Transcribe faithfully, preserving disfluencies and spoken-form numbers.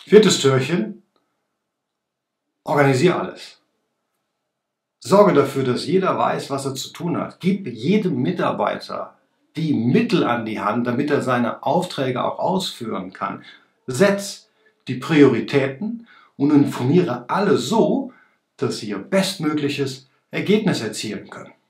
Viertes Türchen: Organisiere alles. Sorge dafür, dass jeder weiß, was er zu tun hat. Gib jedem Mitarbeiter die Mittel an die Hand, damit er seine Aufträge auch ausführen kann. Setz die Prioritäten und informiere alle so, dass sie ihr bestmögliches Ergebnis erzielen können.